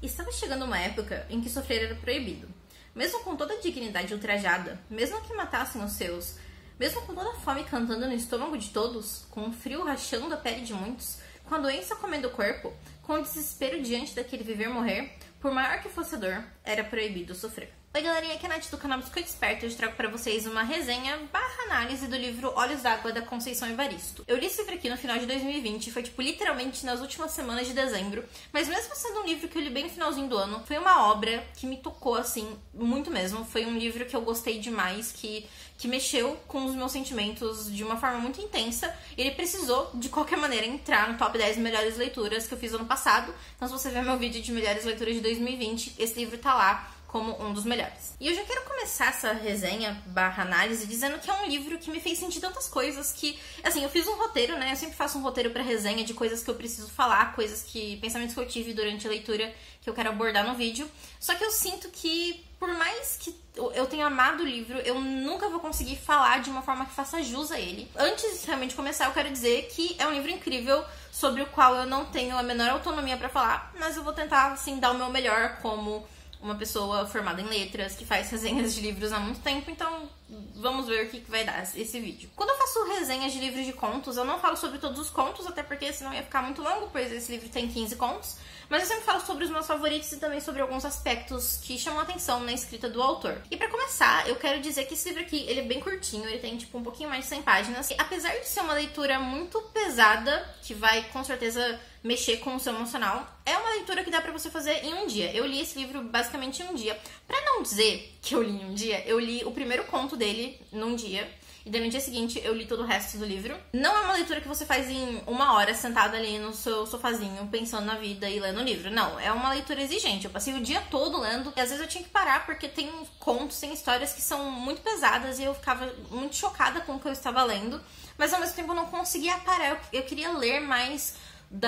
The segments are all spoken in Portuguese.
Estava chegando uma época em que sofrer era proibido. Mesmo com toda a dignidade ultrajada, mesmo que matassem os seus, mesmo com toda a fome cantando no estômago de todos, com o frio rachando a pele de muitos, com a doença comendo o corpo, com o desespero diante daquele viver-morrer, por maior que fosse a dor, era proibido sofrer. Oi galerinha, aqui é a Nath do canal Biscoito Esperto. Hoje trago pra vocês uma resenha / análise do livro Olhos d'Água, da Conceição Evaristo. Eu li esse livro aqui no final de 2020, foi tipo literalmente nas últimas semanas de dezembro, mas mesmo sendo um livro que eu li bem no finalzinho do ano, foi uma obra que me tocou assim, muito mesmo. Foi um livro que eu gostei demais, que mexeu com os meus sentimentos de uma forma muito intensa. Ele precisou, de qualquer maneira, entrar no top 10 melhores leituras que eu fiz ano passado. Então se você ver meu vídeo de melhores leituras de 2020, esse livro tá lá como um dos melhores. E eu já quero começar essa resenha / análise dizendo que é um livro que me fez sentir tantas coisas que, assim, eu fiz um roteiro, né? Eu sempre faço um roteiro pra resenha de coisas que eu preciso falar, pensamentos que eu tive durante a leitura que eu quero abordar no vídeo. Só que eu sinto que, por mais que eu tenha amado o livro, eu nunca vou conseguir falar de uma forma que faça jus a ele. Antes de realmente começar, eu quero dizer que é um livro incrível, sobre o qual eu não tenho a menor autonomia pra falar, mas eu vou tentar, assim, dar o meu melhor como uma pessoa formada em letras, que faz resenhas de livros há muito tempo, então vamos ver o que vai dar esse vídeo. Quando eu faço resenhas de livros de contos, eu não falo sobre todos os contos, até porque senão ia ficar muito longo, pois esse livro tem 15 contos, mas eu sempre falo sobre os meus favoritos e também sobre alguns aspectos que chamam a atenção na escrita do autor. E pra começar, eu quero dizer que esse livro aqui, ele é bem curtinho, ele tem tipo um pouquinho mais de 100 páginas, e apesar de ser uma leitura muito pesada, que vai com certeza mexer com o seu emocional, é uma leitura que dá pra você fazer em um dia. Eu li esse livro basicamente em um dia. Pra não dizer que eu li em um dia, eu li o primeiro conto dele num dia, e daí no dia seguinte eu li todo o resto do livro. Não é uma leitura que você faz em uma hora, sentado ali no seu sofazinho, pensando na vida e lendo o livro. Não, é uma leitura exigente. Eu passei o dia todo lendo, e às vezes eu tinha que parar, porque tem contos, tem histórias que são muito pesadas, e eu ficava muito chocada com o que eu estava lendo, mas ao mesmo tempo eu não conseguia parar. Eu queria ler mais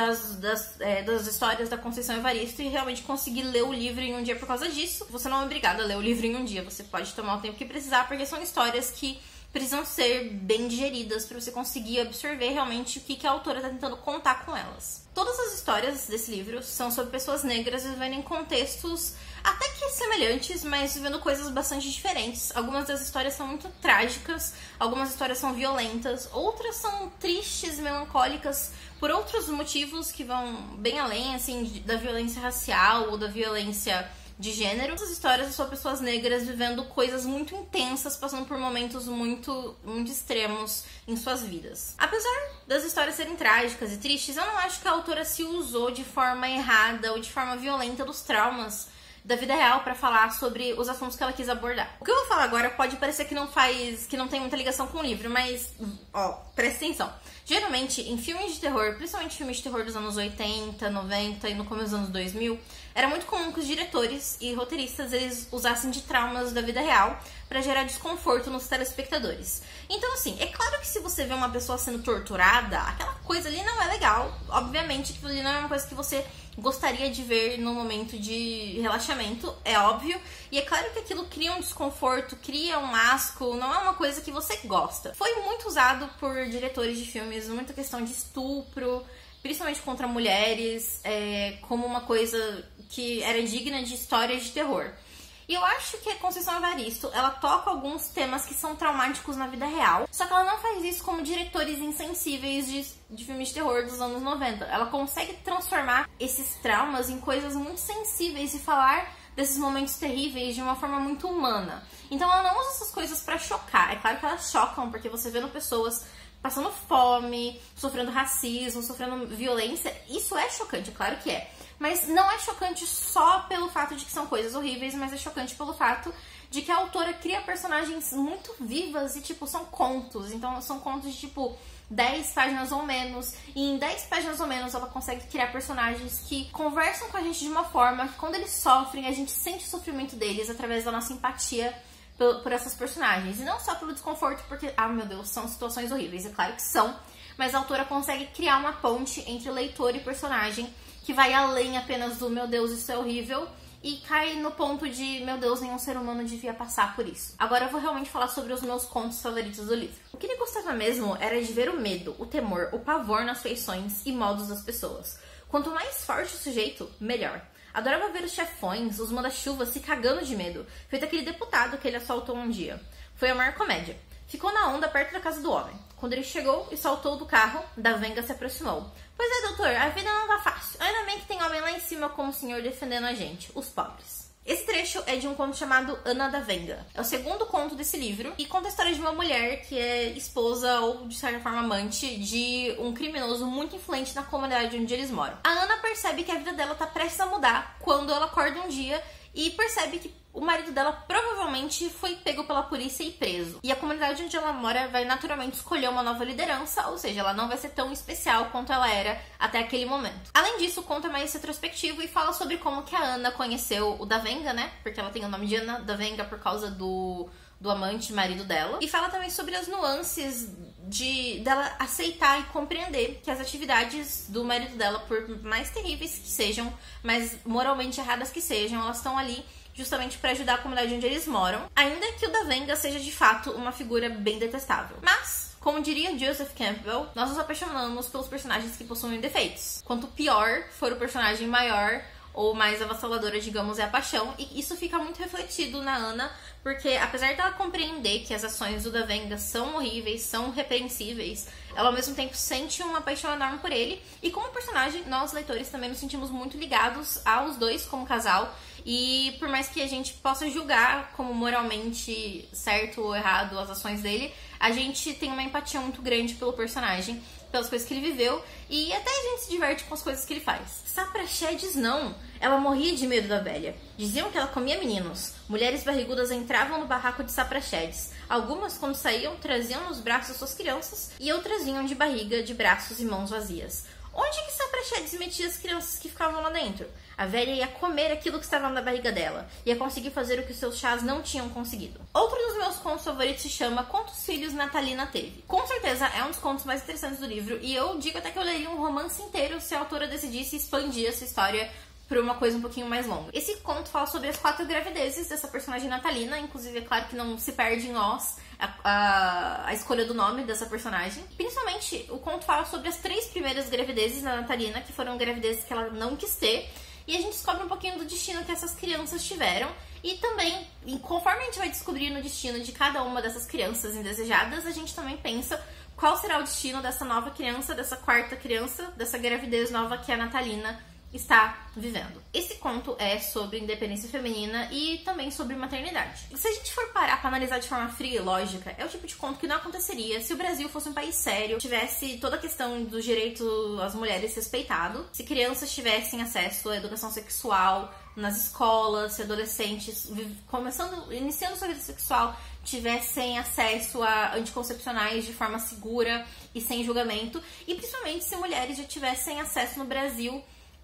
das histórias da Conceição Evaristo e realmente conseguir ler o livro em um dia por causa disso. Você não é obrigado a ler o livro em um dia, você pode tomar o tempo que precisar, porque são histórias que precisam ser bem digeridas para você conseguir absorver realmente o que a autora está tentando contar com elas. Todas as histórias desse livro são sobre pessoas negras vivendo em contextos até que semelhantes, mas vivendo coisas bastante diferentes. Algumas das histórias são muito trágicas, algumas histórias são violentas, outras são tristes, melancólicas, por outros motivos que vão bem além, assim, da violência racial ou da violência de gênero. Essas histórias são pessoas negras vivendo coisas muito intensas, passando por momentos muito extremos em suas vidas. Apesar das histórias serem trágicas e tristes, eu não acho que a autora se usou de forma errada ou de forma violenta dos traumas da vida real pra falar sobre os assuntos que ela quis abordar. O que eu vou falar agora pode parecer que não tem muita ligação com o livro, mas, ó, presta atenção. Geralmente, em filmes de terror, principalmente filmes de terror dos anos 80, 90 e no começo dos anos 2000, era muito comum que os diretores e roteiristas eles usassem de traumas da vida real pra gerar desconforto nos telespectadores. Então, assim, é claro que se você vê uma pessoa sendo torturada, aquela coisa ali não é legal. Obviamente que ali não é uma coisa que você gostaria de ver no momento de relaxamento, é óbvio. E é claro que aquilo cria um desconforto, cria um asco, não é uma coisa que você gosta. Foi muito usado por diretores de filmes, muita questão de estupro, principalmente contra mulheres, como uma coisa que era digna de histórias de terror. E eu acho que a Conceição Evaristo, ela toca alguns temas que são traumáticos na vida real, só que ela não faz isso como diretores insensíveis de filmes de terror dos anos 90. Ela consegue transformar esses traumas em coisas muito sensíveis e falar desses momentos terríveis de uma forma muito humana. Então ela não usa essas coisas pra chocar. É claro que elas chocam, porque você vendo pessoas passando fome, sofrendo racismo, sofrendo violência, isso é chocante, é claro que é. Mas não é chocante só pelo fato de que são coisas horríveis, mas é chocante pelo fato de que a autora cria personagens muito vivas e, tipo, são contos. Então, são contos de, tipo, 10 páginas ou menos. E em 10 páginas ou menos, ela consegue criar personagens que conversam com a gente de uma forma que, quando eles sofrem, a gente sente o sofrimento deles através da nossa empatia por essas personagens. E não só pelo desconforto, porque, ah, meu Deus, são situações horríveis. É claro que são. Mas a autora consegue criar uma ponte entre leitor e personagem que vai além apenas do meu Deus, isso é horrível, e cai no ponto de, meu Deus, nenhum ser humano devia passar por isso. Agora eu vou realmente falar sobre os meus contos favoritos do livro. O que ele gostava mesmo era de ver o medo, o temor, o pavor nas feições e modos das pessoas. Quanto mais forte o sujeito, melhor. Adorava ver os chefões, os manda-chuvas se cagando de medo, feito aquele deputado que ele assaltou um dia. Foi a maior comédia. Ficou na onda perto da casa do homem. Quando ele chegou e saltou do carro, da Venga se aproximou. Pois é, doutor, a vida não tá fácil. Ainda bem que tem homem lá em cima como o senhor defendendo a gente, os pobres. Esse trecho é de um conto chamado Ana da Venga. É o segundo conto desse livro e conta a história de uma mulher que é esposa ou, de certa forma, amante de um criminoso muito influente na comunidade onde eles moram. A Ana percebe que a vida dela tá prestes a mudar quando ela acorda um dia e percebe que o marido dela provavelmente foi pego pela polícia e preso. E a comunidade onde ela mora vai naturalmente escolher uma nova liderança, ou seja, ela não vai ser tão especial quanto ela era até aquele momento. Além disso, o conto é mais retrospectivo e fala sobre como que a Ana conheceu o da Venga, né? Porque ela tem o nome de Ana da Venga por causa do amante marido dela. E fala também sobre as nuances dela aceitar e compreender que as atividades do marido dela, por mais terríveis que sejam, mais moralmente erradas que sejam, elas estão ali justamente para ajudar a comunidade onde eles moram, ainda que o da Venga seja de fato uma figura bem detestável. Mas, como diria Joseph Campbell, nós nos apaixonamos pelos personagens que possuem defeitos. Quanto pior for o personagem, maior ou mais avassaladora, digamos, é a paixão. E isso fica muito refletido na Ana, porque apesar dela compreender que as ações do da Venga são horríveis, são repreensíveis, ela ao mesmo tempo sente uma paixão enorme por ele. E como personagem, nós leitores também nos sentimos muito ligados aos dois como casal. E por mais que a gente possa julgar como moralmente certo ou errado as ações dele, a gente tem uma empatia muito grande pelo personagem, pelas coisas que ele viveu, e até a gente se diverte com as coisas que ele faz. Saprachedes não. Ela morria de medo da velha. Diziam que ela comia meninos. Mulheres barrigudas entravam no barraco de Saprachedes. Algumas, quando saíam, traziam nos braços suas crianças, e outras vinham de barriga, de braços e mãos vazias. Onde que Saprachedes metia as crianças que ficavam lá dentro? A velha ia comer aquilo que estava na barriga dela. Ia conseguir fazer o que os seus chás não tinham conseguido. Outro dos meus contos favoritos se chama Quantos Filhos Natalina Teve. Com certeza é um dos contos mais interessantes do livro. E eu digo até que eu leria um romance inteiro se a autora decidisse expandir essa história para uma coisa um pouquinho mais longa. Esse conto fala sobre as 4 gravidezes dessa personagem natalina. Inclusive, é claro que não se perde em nós a escolha do nome dessa personagem. Principalmente, o conto fala sobre as 3 primeiras gravidezes da Natalina, que foram gravidezes que ela não quis ter. E a gente descobre um pouquinho do destino que essas crianças tiveram. E também, conforme a gente vai descobrindo o destino de cada uma dessas crianças indesejadas, a gente também pensa qual será o destino dessa nova criança, dessa 4ª criança, dessa gravidez nova que a Natalina está vivendo. Esse conto é sobre independência feminina e também sobre maternidade. Se a gente for parar para analisar de forma fria e lógica, é o tipo de conto que não aconteceria se o Brasil fosse um país sério, tivesse toda a questão do direito às mulheres respeitado, se crianças tivessem acesso à educação sexual nas escolas, se adolescentes iniciando sua vida sexual tivessem acesso a anticoncepcionais de forma segura e sem julgamento, e principalmente se mulheres já tivessem acesso no Brasil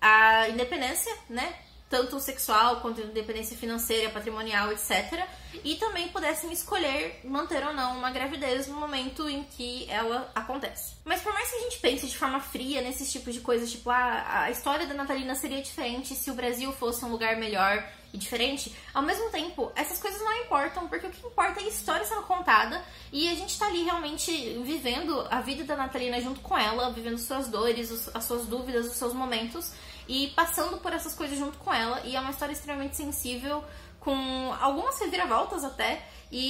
a independência, né? Tanto sexual quanto independência financeira, patrimonial, etc. E também pudessem escolher manter ou não uma gravidez no momento em que ela acontece. Mas por mais que a gente pense de forma fria nesses tipos de coisas, tipo, a história da Natalina seria diferente se o Brasil fosse um lugar melhor e diferente, ao mesmo tempo, essas coisas não importam, porque o que importa é a história sendo contada e a gente tá ali realmente vivendo a vida da Natalina junto com ela, vivendo suas dores, as suas dúvidas, os seus momentos, e passando por essas coisas junto com ela. E é uma história extremamente sensível, com algumas reviravoltas até,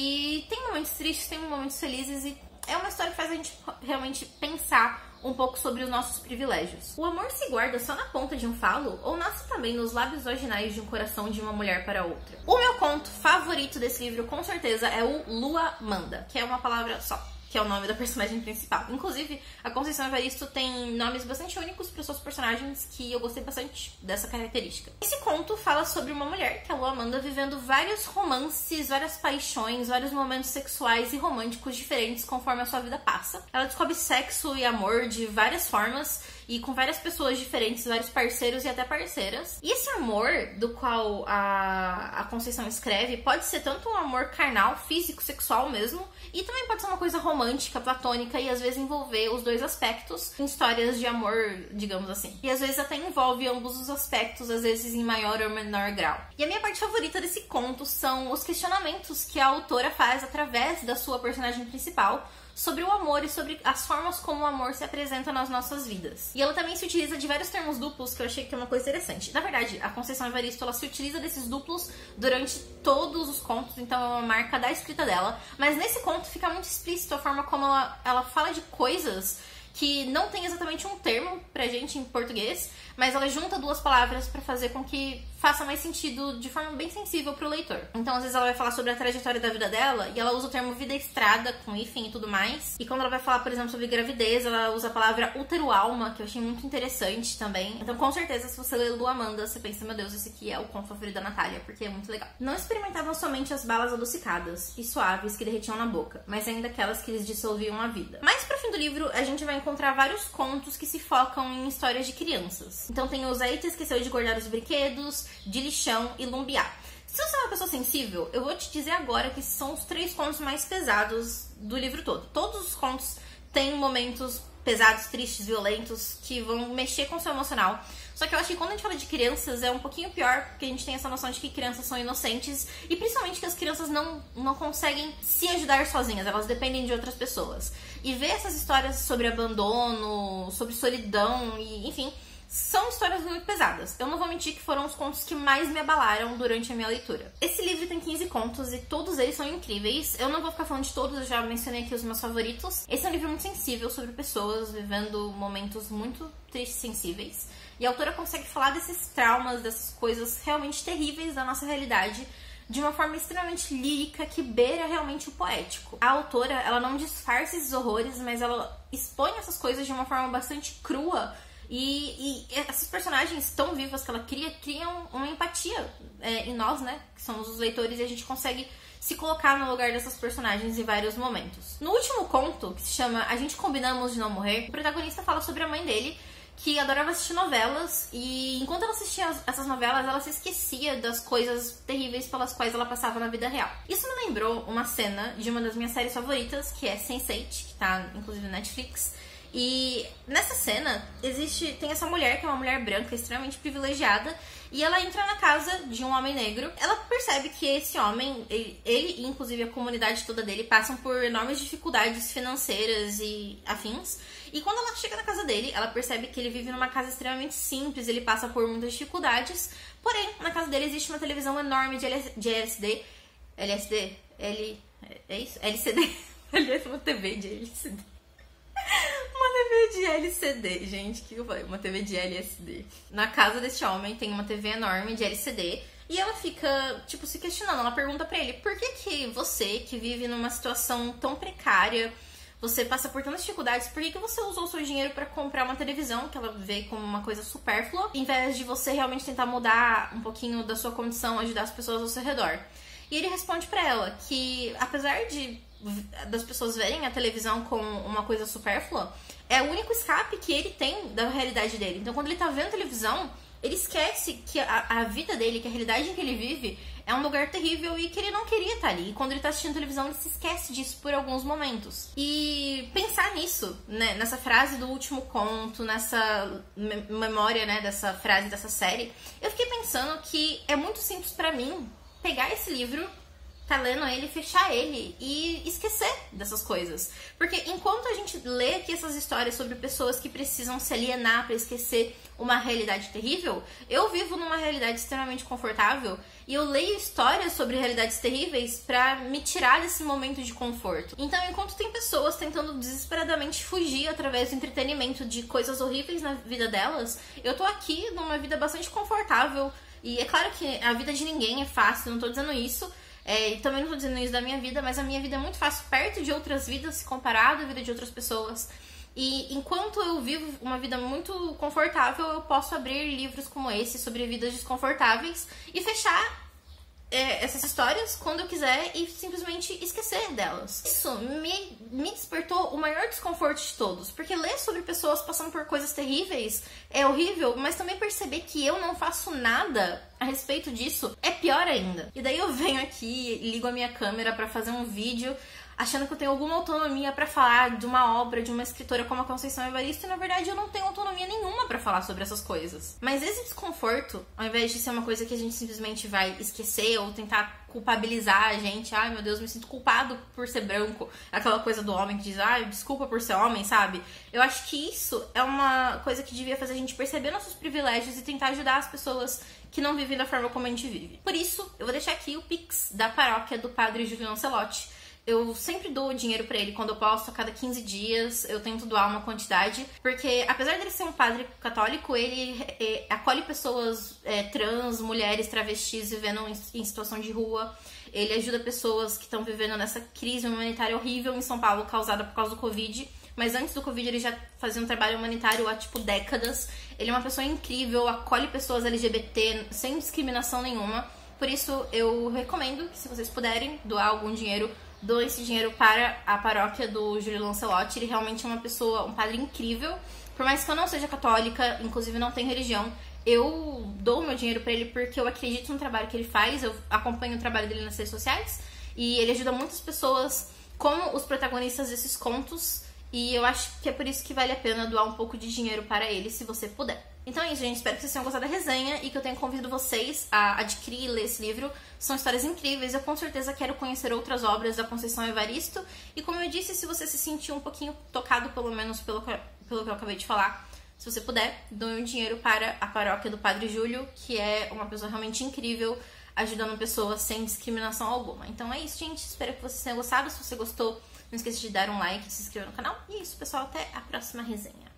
e tem momentos tristes, tem momentos felizes, e é uma história que faz a gente realmente pensar um pouco sobre os nossos privilégios. O amor se guarda só na ponta de um falo ou nasce também nos lábios vaginais de um coração de uma mulher para outra? O meu conto favorito desse livro, com certeza, é o Lua Manda, que é uma palavra só, que é o nome da personagem principal. Inclusive, a Conceição Evaristo tem nomes bastante únicos para seus personagens, que eu gostei bastante dessa característica. Esse conto fala sobre uma mulher, que é a Lua Manda, vivendo vários romances, várias paixões, vários momentos sexuais e românticos diferentes conforme a sua vida passa. Ela descobre sexo e amor de várias formas e com várias pessoas diferentes, vários parceiros e até parceiras. E esse amor do qual a Conceição escreve pode ser tanto um amor carnal, físico, sexual mesmo, e também pode ser uma coisa romântica, platônica, e às vezes envolver os dois aspectos em histórias de amor, digamos assim. E às vezes até envolve ambos os aspectos, às vezes em maior ou menor grau. E a minha parte favorita desse conto são os questionamentos que a autora faz através da sua personagem principal sobre o amor e sobre as formas como o amor se apresenta nas nossas vidas. E ela também se utiliza de vários termos duplos, que eu achei que é uma coisa interessante. Na verdade, a Conceição Evaristo, ela se utiliza desses duplos durante todos os contos, então é uma marca da escrita dela. Mas nesse conto fica muito explícito a forma como ela fala de coisas que não tem exatamente um termo pra gente em português, mas ela junta duas palavras pra fazer com que faça mais sentido de forma bem sensível pro leitor. Então, às vezes ela vai falar sobre a trajetória da vida dela e ela usa o termo vida estrada, com hífen e tudo mais. E quando ela vai falar, por exemplo, sobre gravidez, ela usa a palavra útero-alma, que eu achei muito interessante também. Então, com certeza, se você lê Lu Amanda, você pensa, meu Deus, esse aqui é o conto favorito da Natália, porque é muito legal. Não experimentavam somente as balas adocicadas e suaves que derretiam na boca, mas ainda aquelas que lhes dissolviam a vida. Mais pro fim do livro, a gente vai encontrar vários contos que se focam em histórias de crianças. Então tem o Zaita Esqueceu de Guardar os Brinquedos, De Lixão e Lumbiá. Se você é uma pessoa sensível, eu vou te dizer agora que são os 3 contos mais pesados do livro todo. Todos os contos têm momentos pesados, tristes, violentos, que vão mexer com o seu emocional. Só que eu acho que quando a gente fala de crianças é um pouquinho pior, porque a gente tem essa noção de que crianças são inocentes e principalmente que as crianças não conseguem se ajudar sozinhas, elas dependem de outras pessoas. E ver essas histórias sobre abandono, sobre solidão e enfim, são histórias muito pesadas. Eu não vou mentir que foram os contos que mais me abalaram durante a minha leitura. Esse livro tem 15 contos e todos eles são incríveis. Eu não vou ficar falando de todos, eu já mencionei aqui os meus favoritos. Esse é um livro muito sensível sobre pessoas vivendo momentos muito tristes e sensíveis. E a autora consegue falar desses traumas, dessas coisas realmente terríveis da nossa realidade de uma forma extremamente lírica que beira realmente o poético. A autora, ela não disfarça esses horrores, mas ela expõe essas coisas de uma forma bastante crua. E essas personagens tão vivas que ela criam uma empatia em nós, né? Que somos os leitores, e a gente consegue se colocar no lugar dessas personagens em vários momentos. No último conto, que se chama A Gente Combinamos de Não Morrer, o protagonista fala sobre a mãe dele, que adorava assistir novelas, e enquanto ela assistia essas novelas, ela se esquecia das coisas terríveis pelas quais ela passava na vida real. Isso me lembrou uma cena de uma das minhas séries favoritas, que é Sense8, que tá inclusive no Netflix. E nessa cena, tem essa mulher, que é uma mulher branca, extremamente privilegiada, e ela entra na casa de um homem negro. Ela percebe que esse homem, ele e inclusive a comunidade toda dele, passam por enormes dificuldades financeiras e afins. E quando ela chega na casa dele, ela percebe que ele vive numa casa extremamente simples, ele passa por muitas dificuldades. Porém, na casa dele existe uma televisão enorme de LCD. É isso? LCD. Aliás, uma TV de LCD. Uma TV de LCD, gente, que eu falei? Uma TV de LSD. Na casa desse homem tem uma TV enorme de LCD e ela fica, tipo, se questionando. Ela pergunta pra ele, por que você, que vive numa situação tão precária, você passa por tantas dificuldades, por que você usou o seu dinheiro pra comprar uma televisão, que ela vê como uma coisa supérflua, em vez de você realmente tentar mudar um pouquinho da sua condição, ajudar as pessoas ao seu redor? E ele responde pra ela que, apesar das pessoas verem a televisão como uma coisa supérflua, é o único escape que ele tem da realidade dele. Então, quando ele tá vendo televisão, ele esquece que a vida dele, que a realidade em que ele vive, é um lugar terrível e que ele não queria estar ali. E quando ele tá assistindo televisão, ele se esquece disso por alguns momentos. E pensar nisso, né, nessa frase do último conto, nessa memória, né, dessa frase, dessa série, eu fiquei pensando que é muito simples pra mim pegar esse livro, tá lendo ele, fechar ele e esquecer dessas coisas. Porque enquanto a gente lê aqui essas histórias sobre pessoas que precisam se alienar pra esquecer uma realidade terrível, eu vivo numa realidade extremamente confortável e eu leio histórias sobre realidades terríveis pra me tirar desse momento de conforto. Então, enquanto tem pessoas tentando desesperadamente fugir através do entretenimento de coisas horríveis na vida delas, eu tô aqui numa vida bastante confortável. E é claro que a vida de ninguém é fácil, não tô dizendo isso. E também não tô dizendo isso da minha vida, mas a minha vida é muito fácil perto de outras vidas, comparado à vida de outras pessoas. E enquanto eu vivo uma vida muito confortável, eu posso abrir livros como esse sobre vidas desconfortáveis e fechar essas histórias quando eu quiser e simplesmente esquecer delas. Isso me despertou o maior desconforto de todos, porque ler sobre pessoas passando por coisas terríveis é horrível, mas também perceber que eu não faço nada a respeito disso é pior ainda. E daí eu venho aqui, ligo a minha câmera pra fazer um vídeo achando que eu tenho alguma autonomia pra falar de uma obra de uma escritora como a Conceição Evaristo, e na verdade eu não tenho autonomia nenhuma pra falar sobre essas coisas. Mas esse desconforto, ao invés de ser uma coisa que a gente simplesmente vai esquecer ou tentar culpabilizar a gente, ai meu Deus, me sinto culpado por ser branco, aquela coisa do homem que diz, ai, desculpa por ser homem, sabe? Eu acho que isso é uma coisa que devia fazer a gente perceber nossos privilégios e tentar ajudar as pessoas que não vivem da forma como a gente vive. Por isso, eu vou deixar aqui o Pix da paróquia do Padre Júlio Lancelotti. Eu sempre dou dinheiro pra ele quando eu posso, a cada 15 dias eu tento doar uma quantidade, porque apesar dele ser um padre católico, ele acolhe pessoas trans, mulheres, travestis vivendo em situação de rua. Ele ajuda pessoas que estão vivendo nessa crise humanitária horrível em São Paulo causada por causa do Covid. Mas antes do Covid ele já fazia um trabalho humanitário há, tipo, décadas. Ele é uma pessoa incrível, acolhe pessoas LGBT sem discriminação nenhuma. Por isso eu recomendo que, se vocês puderem doar algum dinheiro, doem esse dinheiro para a paróquia do Júlio Lancelotti. Ele realmente é uma pessoa, um padre incrível. Por mais que eu não seja católica, inclusive não tenho religião, eu dou meu dinheiro pra ele porque eu acredito no trabalho que ele faz. Eu acompanho o trabalho dele nas redes sociais e ele ajuda muitas pessoas como os protagonistas desses contos. E eu acho que é por isso que vale a pena doar um pouco de dinheiro para ele, se você puder. Então é isso, gente. Espero que vocês tenham gostado da resenha e que eu tenha convidado vocês a adquirir e ler esse livro. São histórias incríveis. Eu com certeza quero conhecer outras obras da Conceição Evaristo. E como eu disse, se você se sentiu um pouquinho tocado, pelo menos pelo que eu acabei de falar, se você puder, doe um dinheiro para a paróquia do Padre Júlio, que é uma pessoa realmente incrível, ajudando pessoas sem discriminação alguma. Então é isso, gente. Espero que vocês tenham gostado. Se você gostou, não esqueça de dar um like e se inscrever no canal. E é isso, pessoal. Até a próxima resenha.